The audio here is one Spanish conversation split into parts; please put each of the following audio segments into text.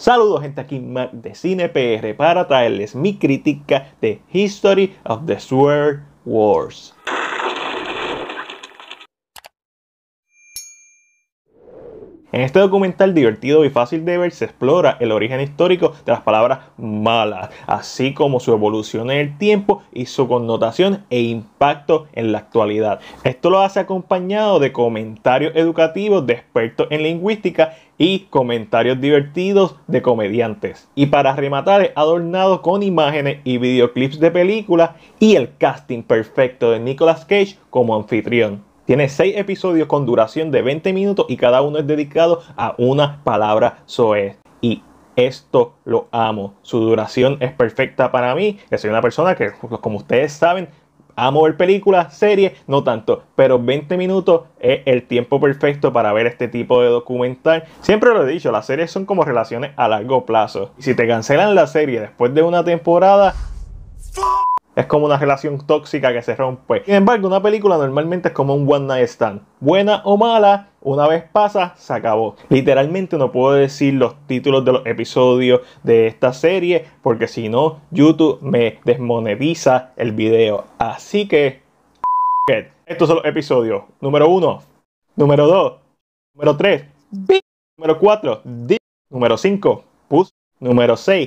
Saludos gente, aquí Mac de Cine PR para traerles mi crítica de History of the Sword Wars. En este documental divertido y fácil de ver se explora el origen histórico de las palabras malas, así como su evolución en el tiempo y su connotación e impacto en la actualidad. Esto lo hace acompañado de comentarios educativos de expertos en lingüística y comentarios divertidos de comediantes. Y para rematar, adornado con imágenes y videoclips de películas y el casting perfecto de Nicolas Cage como anfitrión. Tiene 6 episodios con duración de 20 minutos y cada uno es dedicado a una palabra soez. Y esto lo amo. Su duración es perfecta para mí, que soy una persona que, como ustedes saben, amo ver películas, series, no tanto, pero 20 minutos es el tiempo perfecto para ver este tipo de documental. Siempre lo he dicho, las series son como relaciones a largo plazo. Y si te cancelan la serie después de una temporada, es como una relación tóxica que se rompe. Sin embargo, una película normalmente es como un one night stand. Buena o mala, una vez pasa, se acabó. Literalmente no puedo decir los títulos de los episodios de esta serie, porque si no, YouTube me desmonetiza el video. Así que, estos son los episodios. Número 1, número 2, número 3, número 4, número 5, número 6.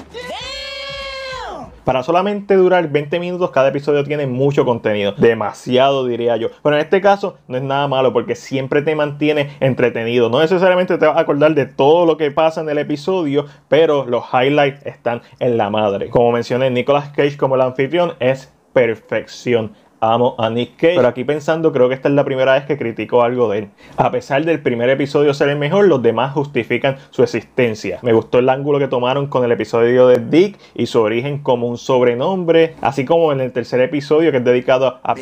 Para solamente durar 20 minutos, cada episodio tiene mucho contenido. Demasiado, diría yo. Pero en este caso no es nada malo porque siempre te mantiene entretenido. No necesariamente te vas a acordar de todo lo que pasa en el episodio, pero los highlights están en la madre. Como mencioné, Nicolas Cage como el anfitrión es perfección. Amo a Nick Cage, pero aquí pensando, creo que esta es la primera vez que critico algo de él. A pesar del primer episodio ser el mejor, los demás justifican su existencia. Me gustó el ángulo que tomaron con el episodio de Dick y su origen como un sobrenombre, así como en el tercer episodio que es dedicado a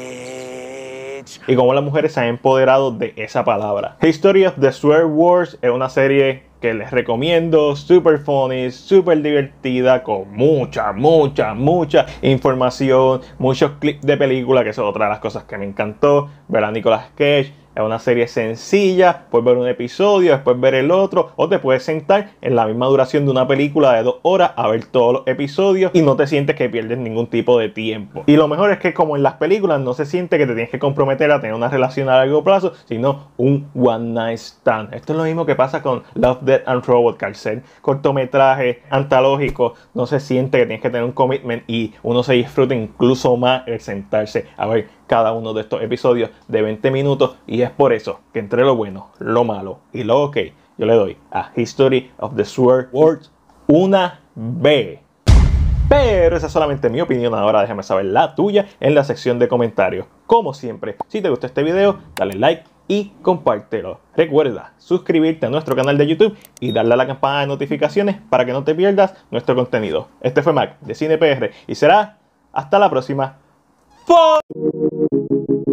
y cómo las mujeres se han empoderado de esa palabra. History of the Sword Wars es una serie que les recomiendo, super funny, super divertida, con mucha información, muchos clips de película, que eso es otra de las cosas que me encantó, ver a Nicolas Cage. Es una serie sencilla, puedes ver un episodio, después ver el otro, o te puedes sentar en la misma duración de una película de 2 horas a ver todos los episodios y no te sientes que pierdes ningún tipo de tiempo. Y lo mejor es que, como en las películas, no se siente que te tienes que comprometer a tener una relación a largo plazo, sino un one night stand. Esto es lo mismo que pasa con Love, Death and Robots, que al ser cortometraje antológico no se siente que tienes que tener un commitment y uno se disfruta incluso más el sentarse a ver cada uno de estos episodios de 20 minutos. Y es por eso que entre lo bueno, lo malo y lo ok, yo le doy a History of the Sword Wars una B. Pero esa es solamente mi opinión. Ahora déjame saber la tuya en la sección de comentarios. Como siempre, si te gustó este video, dale like y compártelo. Recuerda suscribirte a nuestro canal de YouTube y darle a la campana de notificaciones para que no te pierdas nuestro contenido. Este fue Mac de Cine PR y será hasta la próxima.